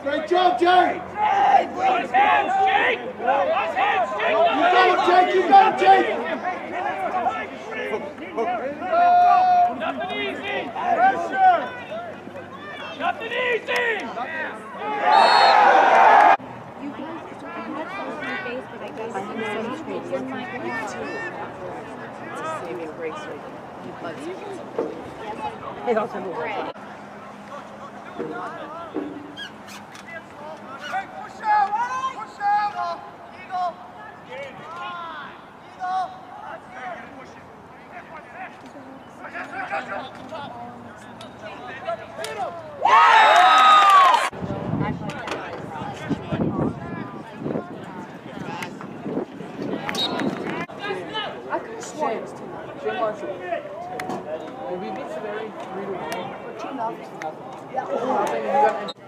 Great job, Jake! Watch hands, Jake! Watch hands, Jake! You got him, Jake! Nothing easy! Pressure! Nothing easy! You guys, I had something in the face, but I guess I'm so straight in my head. It's a saving grace right there. Yes, I did. Red. Push out! Push out! Eagle! Eagle! I could have sworn it was 2-0. Jim Marshall. And we beat Severi 3-1. 2-0. 2-0. Yeah.